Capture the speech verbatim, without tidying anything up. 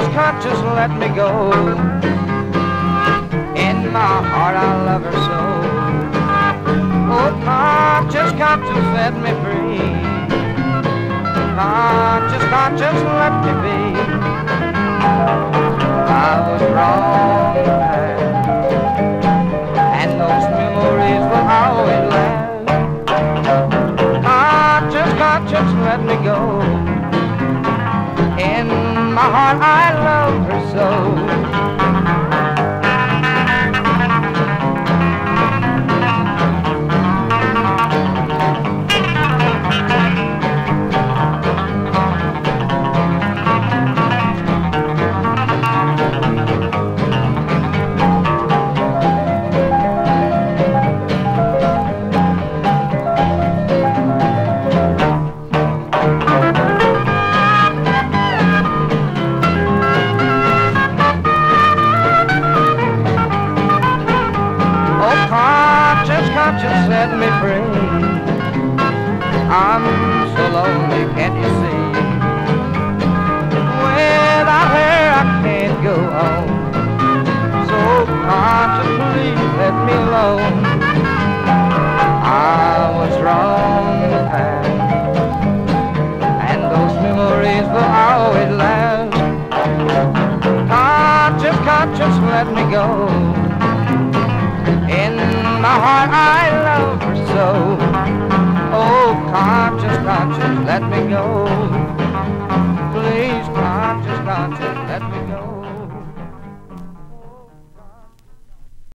conscious, let me go. In my heart I love her so. Oh, conscious, conscious, set me free. Conscious, conscious, let me be. I was wrong, and those memories will always last. Conscious, conscious, let me go. In my heart I love her so. Conscious, set me free. I'm so lonely, can't you see? Without her I can't go on. So conscious, please let me alone. I was wrong in the past, and those memories will always last. Conscious, conscious, let me go. In my heart I love her so. Oh, conscious, conscious, let me go.